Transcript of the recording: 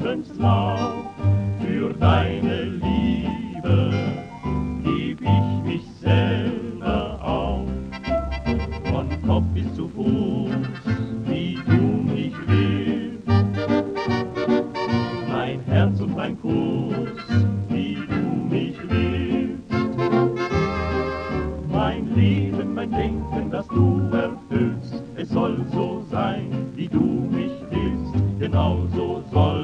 Lebenslauf. Für deine Liebe geb ich mich selber auf. Von Kopf bis zu Fuß, wie du mich willst. Mein Herz und mein Kuss, wie du mich willst. Mein Leben, mein Denken, das du erfüllst, es soll so sein, wie du mich willst, genau so soll